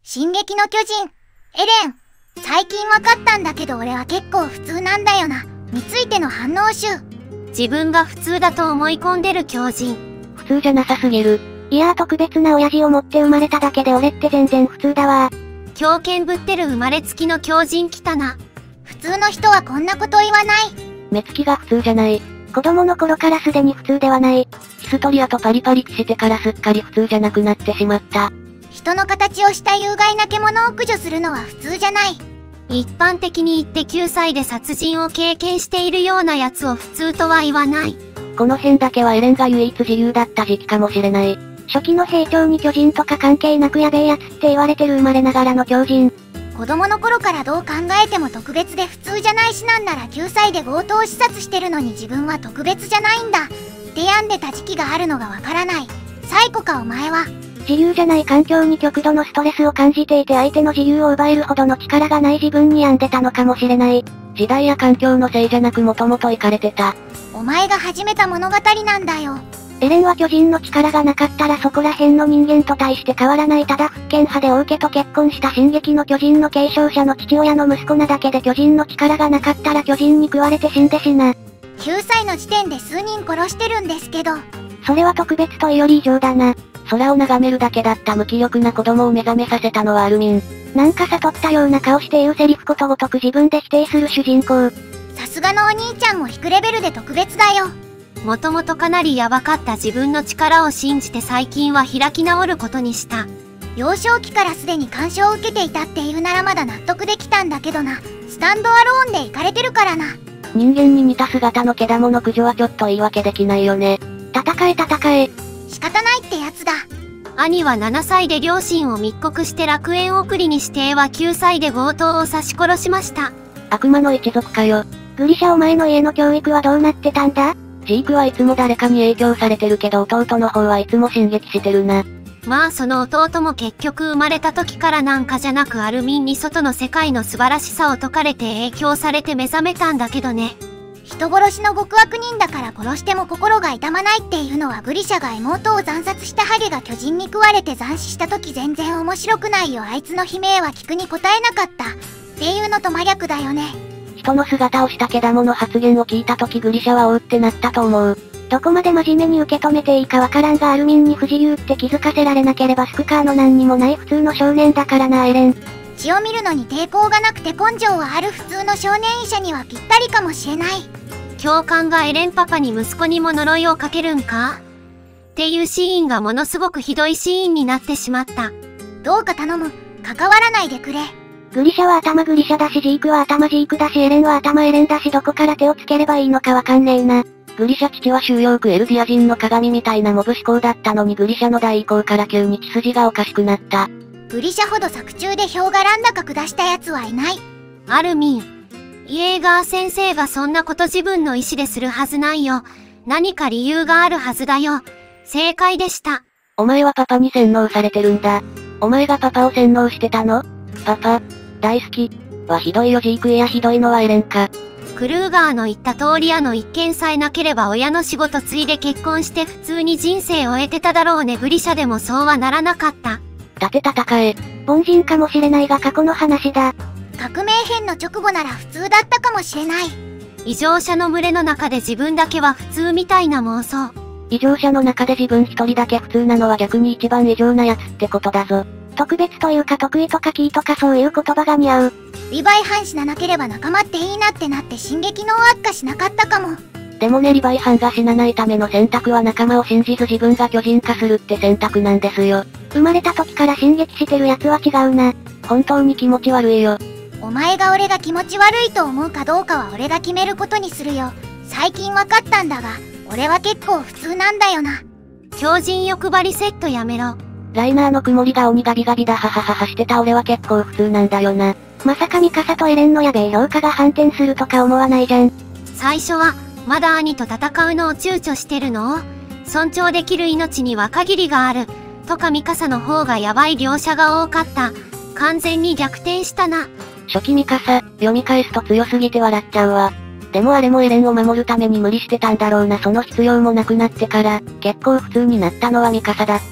進撃の巨人、エレン、最近わかったんだけど俺は結構普通なんだよな、についての反応集。 自分が普通だと思い込んでる狂人。 普通じゃなさすぎる。いやー特別な親父を持って生まれただけで俺って全然普通だわー。 狂犬ぶってる生まれつきの狂人来たな。 普通の人はこんなこと言わない。 目つきが普通じゃない。子供の頃からすでに普通ではない。ヒストリアとパリパリキしてからすっかり普通じゃなくなってしまった。 人の形をした有害な獣を駆除するのは普通じゃない。 一般的に言って9歳で殺人を経験しているようなやつを普通とは言わない。 この辺だけはエレンが唯一自由だった時期かもしれない。初期の兵長に巨人とか関係なくやべえやつって言われてる生まれながらの狂人。 子供の頃からどう考えても特別で普通じゃないし、なんなら9歳で強盗刺殺してるのに自分は特別じゃないんだって病んでた時期があるのがわからない。サイコかお前は。 自由じゃない環境に極度のストレスを感じていて相手の自由を奪えるほどの力がない自分に病んでたのかもしれない。 時代や環境のせいじゃなくもともとイかれてた。 お前が始めた物語なんだよ。 エレンは巨人の力がなかったらそこら辺の人間と対して変わらないただ復権派で王家と結婚した進撃の巨人の継承者の父親の息子なだけで巨人の力がなかったら巨人に食われて死んでしな。 9歳の時点で数人殺してるんですけど。 それは特別というより異常だな。空を眺めるだけだった無気力な子供を目覚めさせたのはアルミン。なんか悟ったような顔して言うセリフことごとく自分で否定する主人公。 さすがのお兄ちゃんも低レベルで特別だよ。 もともとかなりヤバかった自分の力を信じて最近は開き直ることにした。 幼少期からすでに干渉を受けていたっていうならまだ納得できたんだけどな。スタンドアローンでイカれてるからな。 人間に似た姿の毛玉の駆除はちょっと言い訳できないよね。戦え戦え。 仕方ないってやつだ。 兄は7歳で両親を密告して楽園送りにしては9歳で強盗を刺し殺しました。 悪魔の一族かよ。グリシャお前の家の教育はどうなってたんだ？ジークはいつも誰かに影響されてるけど弟の方はいつも進撃してるな。 まあその弟も結局生まれた時からなんかじゃなくアルミンに外の世界の素晴らしさを説かれて影響されて目覚めたんだけどね。 人殺しの極悪人だから殺しても心が痛まないっていうのはグリシャが妹を惨殺したハゲが巨人に食われて斬死した時全然面白くないよ。あいつの悲鳴は聞くに答えなかったっていうのと真逆だよね。 人の姿をした毛玉の発言を聞いた時グリシャはおうってなったと思う。どこまで真面目に受け止めていいかわからんがアルミンに不自由って気づかせられなければスクカーの何にもない普通の少年だからなエレン。 血を見るのに抵抗がなくて根性はある普通の少年医者にはぴったりかもしれない。 教官がエレンパパに息子にも呪いをかけるんかっていうシーンがものすごくひどいシーンになってしまった。 どうか頼む。関わらないでくれ。 グリシャは頭グリシャだしジークは頭ジークだしエレンは頭エレンだしどこから手をつければいいのかわかんねえな。グリシャ父は収容区エルディア人の鏡みたいなモブ思考だったのにグリシャの代以降から急に血筋がおかしくなった。 グリシャほど作中で票がなんだか下した奴はいない。 アルミン。イエーガー先生がそんなこと自分の意思でするはずないよ。何か理由があるはずだよ。正解でした。 お前はパパに洗脳されてるんだ。お前がパパを洗脳してたの？パパ、大好き。はひどいよジークいやひどいのはエレンか。 クルーガーの言った通り一件さえなければ親の仕事継いで結婚して普通に人生を得てただろうね。グリシャでもそうはならなかった。 立て戦え。凡人かもしれないが過去の話だ。 革命編の直後なら普通だったかもしれない。 異常者の群れの中で自分だけは普通みたいな妄想。 異常者の中で自分一人だけ普通なのは逆に一番異常なやつってことだぞ。特別というか得意とかキーとかそういう言葉が似合う。 リヴァイ班死ななければ仲間っていいなってなって進撃の悪化しなかったかも。 でもねリヴァイ班が死なないための選択は仲間を信じず自分が巨人化するって選択なんですよ。生まれた時から進撃してるやつは違うな。本当に気持ち悪いよ。 お前が俺が気持ち悪いと思うかどうかは俺が決めることにするよ。最近わかったんだが、俺は結構普通なんだよな。 狂人欲張りセットやめろ。 ライナーの曇りが鬼ガビガビだははははしてた俺は結構普通なんだよな。まさかミカサとエレンのやべえ評価が反転するとか思わないじゃん。 最初は、まだ兄と戦うのを躊躇してるの？尊重できる命には限りがある。とかミカサの方がヤバい描写が多かった。完全に逆転したな。 初期ミカサ、読み返すと強すぎて笑っちゃうわ。でもあれもエレンを守るために無理してたんだろうな。その必要もなくなってから、結構普通になったのはミカサだった。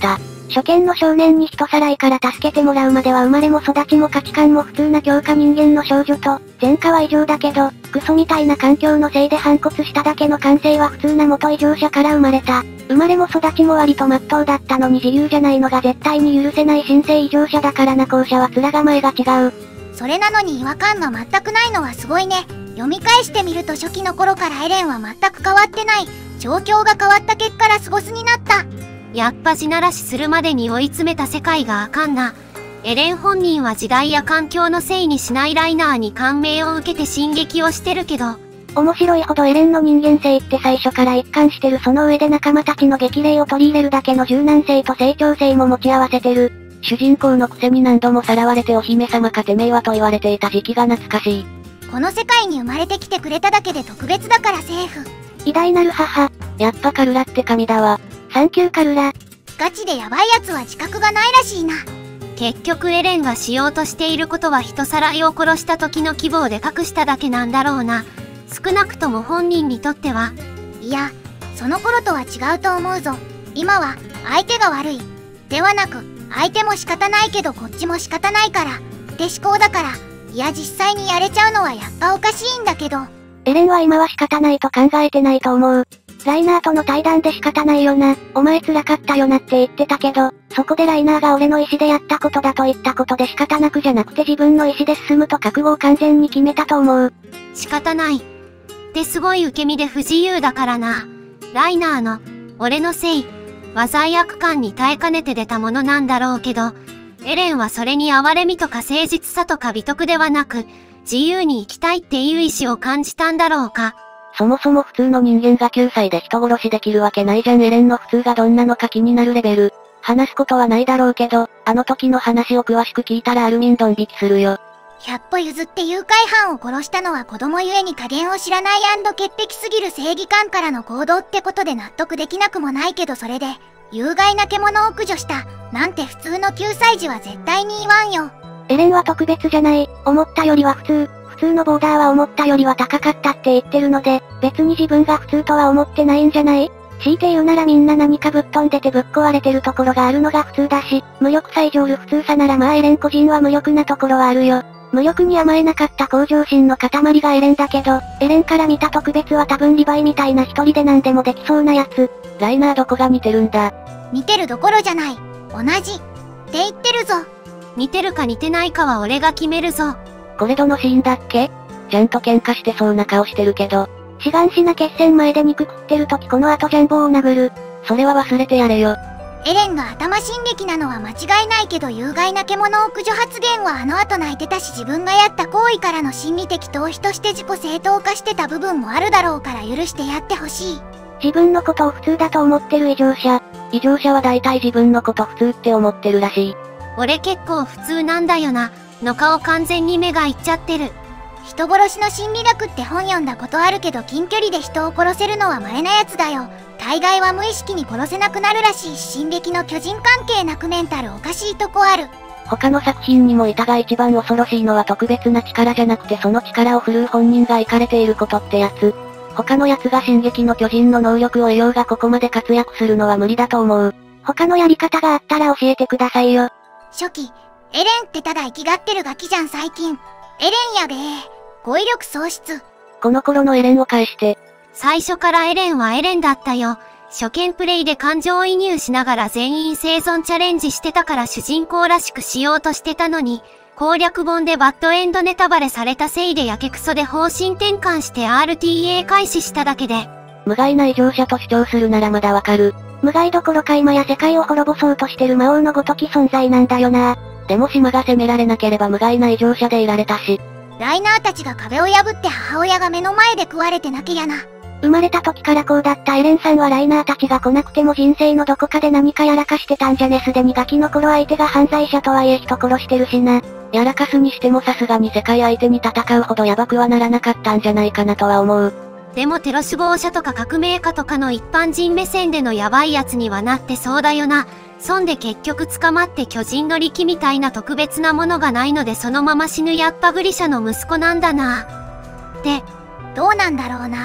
初見の少年に人さらいから助けてもらうまでは生まれも育ちも価値観も普通な強化人間の少女と、前科は異常だけど、クソみたいな環境のせいで反骨しただけの感性は普通な元異常者から生まれた。生まれも育ちも割と真っ当だったのに自由じゃないのが絶対に許せない新生異常者だからな。後者は面構えが違う。 それなのに違和感が全くないのはすごいね。読み返してみると初期の頃からエレンは全く変わってない。状況が変わった結果ラスボスになった。 やっぱ地ならしするまでに追い詰めた世界があかんな。エレン本人は時代や環境のせいにしないライナーに感銘を受けて進撃をしてるけど。 面白いほどエレンの人間性って最初から一貫してる。その上で仲間たちの激励を取り入れるだけの柔軟性と成長性も持ち合わせてる。主人公のくせに何度もさらわれてお姫様かてめえはと言われていた時期が懐かしい。 この世界に生まれてきてくれただけで特別だからセーフ。 偉大なる母。やっぱカルラって神だわ。サンキューカルラ。 ガチでヤバいやつは自覚がないらしいな。 結局エレンがしようとしていることは人さらいを殺した時の規模をでかくしただけなんだろうな。少なくとも本人にとっては。 いや、その頃とは違うと思うぞ。今は、相手が悪い。ではなく、相手も仕方ないけどこっちも仕方ないから。って思考だから。いや実際にやれちゃうのはやっぱおかしいんだけど。 エレンは今は仕方ないと考えてないと思う。ライナーとの対談で仕方ないよな。お前辛かったよなって言ってたけど、そこでライナーが俺の意思でやったことだと言ったことで仕方なくじゃなくて自分の意思で進むと覚悟を完全に決めたと思う。 仕方ない。ってすごい受け身で不自由だからな。ライナーの、俺のせい、は罪悪感に耐えかねて出たものなんだろうけど、エレンはそれに哀れみとか誠実さとか美徳ではなく、自由に生きたいっていう意志を感じたんだろうか。 そもそも普通の人間が9歳で人殺しできるわけないじゃん。エレンの普通がどんなのか気になるレベル。話すことはないだろうけど、あの時の話を詳しく聞いたらアルミンドン引きするよ。 100歩譲って誘拐犯を殺したのは子供ゆえに加減を知らない&潔癖すぎる正義感からの行動ってことで納得できなくもないけどそれで、有害な獣を駆除した、なんて普通の9歳児は絶対に言わんよ。 エレンは特別じゃない、思ったよりは普通。普通のボーダーは思ったよりは高かったって言ってるので、別に自分が普通とは思ってないんじゃない？強いて言うならみんな何かぶっ飛んでてぶっ壊れてるところがあるのが普通だし、無力さ以上る普通さならまあエレン個人は無力なところはあるよ。無力に甘えなかった向上心の塊がエレンだけど、エレンから見た特別は多分リヴァイみたいな一人で何でもできそうなやつ。ライナーどこが似てるんだ？ 似てるどころじゃない。同じ。って言ってるぞ。 似てるか似てないかは俺が決めるぞ。 これどのシーンだっけ？ちゃんと喧嘩してそうな顔してるけど。志願しな決戦前で肉食ってる時この後ジャンボを殴る。それは忘れてやれよ。 エレンが頭進撃なのは間違いないけど有害な獣を駆除発言はあの後泣いてたし自分がやった行為からの心理的逃避として自己正当化してた部分もあるだろうから許してやってほしい。 自分のことを普通だと思ってる異常者。異常者は大体自分のこと普通って思ってるらしい。 俺結構普通なんだよな。の顔完全に目がいっちゃってる。 人殺しの心理学って本読んだことあるけど近距離で人を殺せるのは稀なやつだよ。大概は無意識に殺せなくなるらしいし進撃の巨人関係なくメンタルおかしいとこある。 他の作品にもいたが一番恐ろしいのは特別な力じゃなくてその力を振るう本人がイカれていることってやつ。他のやつが進撃の巨人の能力を得ようがここまで活躍するのは無理だと思う。他のやり方があったら教えてくださいよ。 初期、エレンってただ生きがってるガキじゃん最近。エレンやべえ。語彙力喪失。 この頃のエレンを返して。 最初からエレンはエレンだったよ。初見プレイで感情移入しながら全員生存チャレンジしてたから主人公らしくしようとしてたのに、攻略本でバッドエンドネタバレされたせいでやけくそで方針転換して RTA 開始しただけで。 無害な異常者と主張するならまだわかる。無害どころか今や世界を滅ぼそうとしてる魔王のごとき存在なんだよな。でも島が攻められなければ無害な異常者でいられたし。 ライナーたちが壁を破って母親が目の前で食われてなきゃやな。 生まれた時からこうだったエレンさんはライナーたちが来なくても人生のどこかで何かやらかしてたんじゃね。すでにガキの頃相手が犯罪者とはいえ人殺してるしな。やらかすにしてもさすがに世界相手に戦うほどヤバくはならなかったんじゃないかなとは思う。 でもテロ首謀者とか革命家とかの一般人目線でのヤバいやつにはなってそうだよな。そんで結局捕まって巨人の力みたいな特別なものがないのでそのまま死ぬやっぱグリシャの息子なんだな。って、 どうなんだろうな。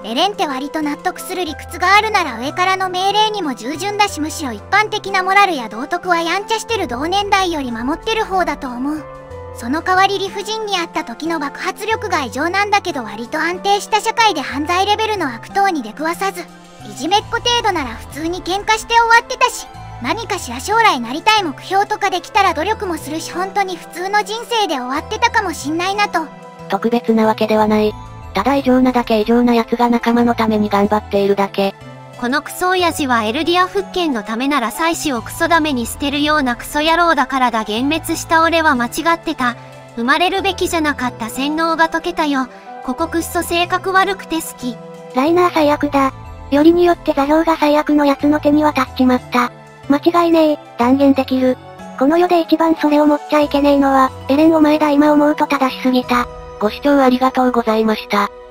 エレンって割と納得する理屈があるなら上からの命令にも従順だし、むしろ一般的なモラルや道徳はやんちゃしてる同年代より守ってる方だと思う。その代わり理不尽にあった時の爆発力が異常なんだけど、割と安定した社会で犯罪レベルの悪党に出くわさず、いじめっ子程度なら普通に喧嘩して終わってたし、何かしら将来なりたい目標とかできたら努力もするし、本当に普通の人生で終わってたかもしんないなと。 特別なわけではない。ただ異常なだけ異常な奴が仲間のために頑張っているだけ。 このクソ親父はエルディア復権のためなら妻子をクソダメに捨てるようなクソ野郎だからだ。幻滅した俺は間違ってた。生まれるべきじゃなかった。洗脳が解けたよ。ここくっそ性格悪くて好き。 ライナー最悪だ。よりによって座標が最悪の奴の手に渡っちまった。間違いねえ、断言できる。この世で一番それを持っちゃいけねえのは、エレンお前だ。今思うと正しすぎた。ご視聴ありがとうございました。